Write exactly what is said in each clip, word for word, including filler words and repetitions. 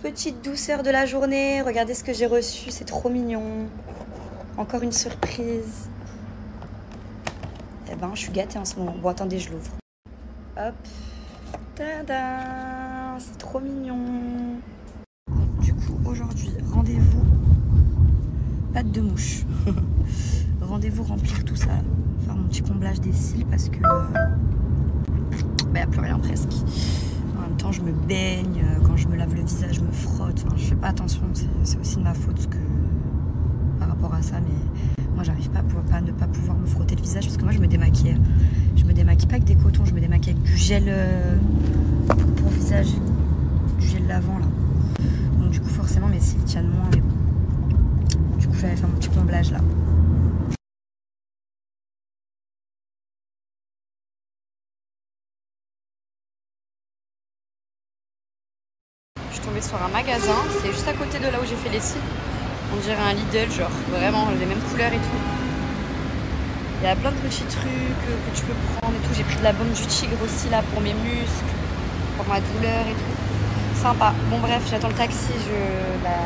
petite douceur de la journée. Regardez ce que j'ai reçu, c'est trop mignon. Encore une surprise. Eh ben, je suis gâtée en ce moment. Bon, attendez, je l'ouvre. Hop. Tada! C'est trop mignon. Du coup, aujourd'hui, rendez-vous. Pâte de mouche. Rendez-vous remplir tout ça. Faire mon petit comblage des cils parce que... Il n'y a plus rien presque. En même temps, je me baigne. Quand je me lave le visage, je me frotte. Enfin, je fais pas attention. C'est aussi de ma faute que... par rapport à ça. Mais moi, j'arrive pas, pas à ne pas pouvoir me frotter le visage parce que moi, je me démaquille. Je me démaquille pas avec des cotons. Je me démaquille avec du gel euh, pour visage. Du gel lavant, là. Donc, du coup, forcément, mes cils tiennent moins. Mais bon. Du coup, j'allais faire mon petit comblage, là. Je suis tombée sur un magasin, c'est juste à côté de là où j'ai fait les cils. On dirait un Lidl, genre vraiment les mêmes couleurs et tout. Il y a plein de petits trucs que tu peux prendre et tout. J'ai pris de la baume du tigre aussi là pour mes muscles, pour ma douleur et tout. Sympa. Bon bref, j'attends le taxi, je... Bah,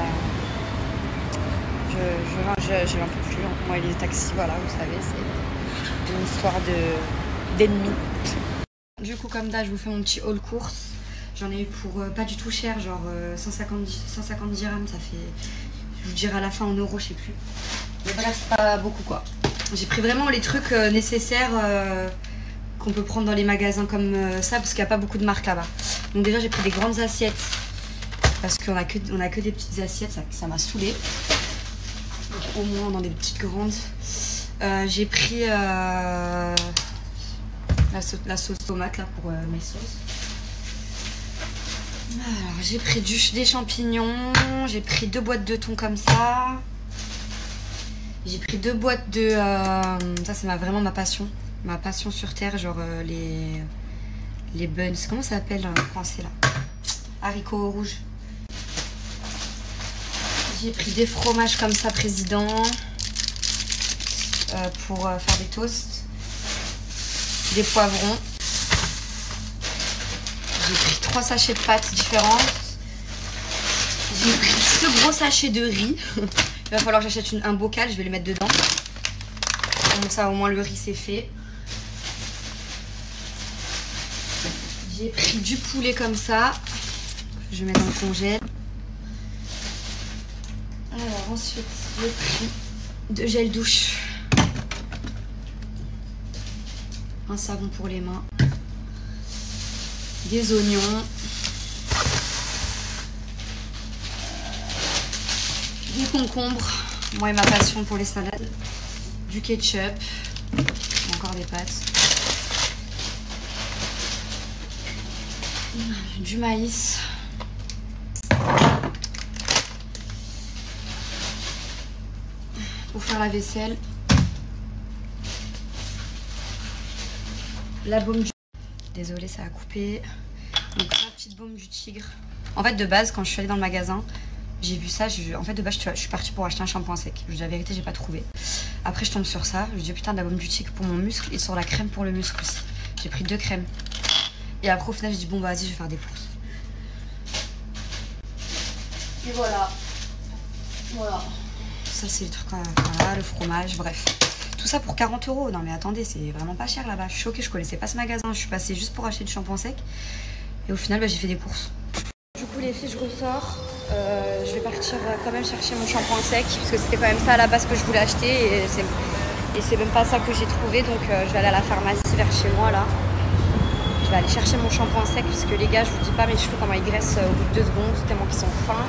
je, je, je, je un peu plus. Moi et les taxis, voilà, vous savez, c'est une histoire de d'ennemis. Du coup, comme d'hab, je vous fais mon petit haul course. J'en ai eu pour euh, pas du tout cher, genre euh, cent cinquante dirhams, ça fait, je vous dirai à la fin en euros, je sais plus. Mais bref, c'est pas beaucoup quoi. J'ai pris vraiment les trucs euh, nécessaires euh, qu'on peut prendre dans les magasins comme euh, ça, parce qu'il n'y a pas beaucoup de marques là-bas. Donc déjà, j'ai pris des grandes assiettes, parce qu'on a que, on a que des petites assiettes, ça, ça m'a saoulée. Donc au moins dans des petites grandes. Euh, j'ai pris euh, la, sauce, la sauce tomate là pour euh, mes sauces. Alors, j'ai pris du, des champignons, j'ai pris deux boîtes de thon comme ça. J'ai pris deux boîtes de... Euh, ça, c'est ma, vraiment ma passion. Ma passion sur terre, genre euh, les, les buns. Comment ça s'appelle en français, là? Haricots rouges. J'ai pris des fromages comme ça, président. Euh, pour euh, faire des toasts. Des poivrons. J'ai pris trois sachets de pâtes différentes. J'ai pris ce gros sachet de riz. Il va falloir que j'achète un bocal, je vais le mettre dedans. Comme ça, au moins, le riz, c'est fait. J'ai pris du poulet comme ça. Je vais mettre dans le congèle. Alors, ensuite, j'ai pris de gel douche. Un savon pour les mains. Des oignons, des concombres, moi et ma passion pour les salades, du ketchup, encore des pâtes, du maïs, pour faire la vaisselle, la baume du... Désolée, ça a coupé. Donc la petite baume du tigre. En fait, de base, quand je suis allée dans le magasin, j'ai vu ça. Je... En fait, de base, je suis partie pour acheter un shampoing sec. Je dis la vérité, j'ai pas trouvé. Après, je tombe sur ça. Je dis putain, de la baume du tigre pour mon muscle et sur la crème pour le muscle aussi. J'ai pris deux crèmes. Et après, au final, je dis bon, bah, vas-y, je vais faire des courses. Et voilà. Voilà. Ça, c'est le truc. Voilà, le fromage, bref. Tout ça pour quarante euros. Non mais attendez, c'est vraiment pas cher là-bas. Je suis choquée, je connaissais pas ce magasin. Je suis passée juste pour acheter du shampoing sec. Et au final, bah, j'ai fait des courses. Du coup, les filles, je ressors. Euh, je vais partir quand même chercher mon shampoing sec. Parce que c'était quand même ça à la base que je voulais acheter. Et c'est même pas ça que j'ai trouvé. Donc euh, je vais aller à la pharmacie vers chez moi là. Je vais aller chercher mon shampoing sec. Parce que les gars, je vous dis pas mes cheveux comment ils graissent au bout de deux secondes. Tellement qu'ils sont fins.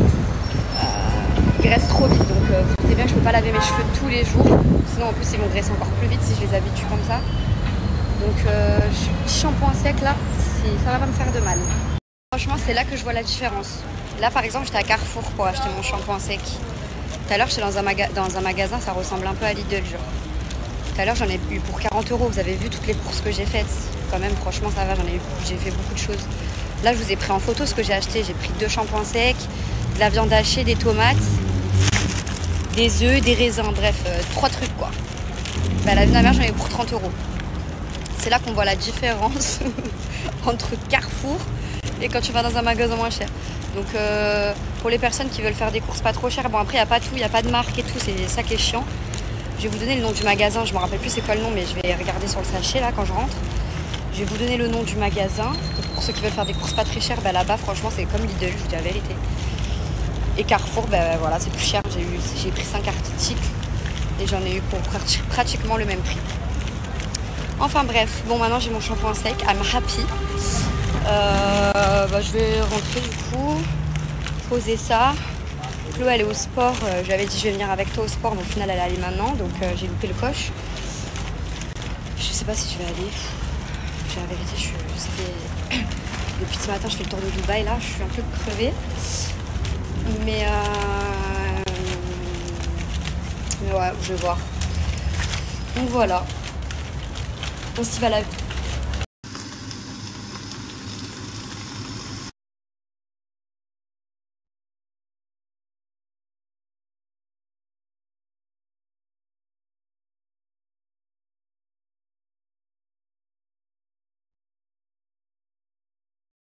Ils graissent trop vite, donc euh, vous doutez bien que je peux pas laver mes cheveux tous les jours. Sinon en plus ils vont graisser encore plus vite si je les habitue comme ça. Donc euh, petit shampoing sec là, ça va pas me faire de mal. Franchement c'est là que je vois la différence. Là par exemple j'étais à Carrefour pour acheter mon shampoing sec. Tout à l'heure j'étais dans, dans un magasin, ça ressemble un peu à Lidl genre. Tout à l'heure j'en ai eu pour quarante euros, vous avez vu toutes les courses que j'ai faites. Quand même franchement ça va, j'en ai eu, j'ai fait beaucoup de choses. Là je vous ai pris en photo ce que j'ai acheté, j'ai pris deux shampoings secs, de la viande hachée, des tomates, des œufs, des raisins, bref, euh, trois trucs quoi. Bah, la viande à mer, j'en ai eu pour trente euros. C'est là qu'on voit la différence entre Carrefour et quand tu vas dans un magasin moins cher. Donc euh, pour les personnes qui veulent faire des courses pas trop chères, bon après il n'y a pas tout, il n'y a pas de marque et tout, c'est ça qui est chiant. Je vais vous donner le nom du magasin, je me rappelle plus c'est quoi le nom, mais je vais regarder sur le sachet là quand je rentre. Je vais vous donner le nom du magasin. Pour ceux qui veulent faire des courses pas très chères, bah, là-bas franchement c'est comme Lidl, je vous dis la vérité. Et Carrefour, bah, voilà, c'est plus cher, j'ai, eu, j'ai pris cinq articles et j'en ai eu pour pratiquement le même prix. Enfin bref, bon maintenant j'ai mon shampoing sec, I'm happy. Euh, bah, je vais rentrer du coup, poser ça. Flo elle est au sport, euh, j'avais dit je vais venir avec toi au sport, mais au final elle est allée maintenant, donc euh, j'ai loupé le coche. Je sais pas si je vais aller, j'ai la vérité, je suis, ça fait... depuis ce matin je fais le tour de Dubaï là, je suis un peu crevée. Mais euh... mais ouais, je vais voir. Donc voilà. On s'y va la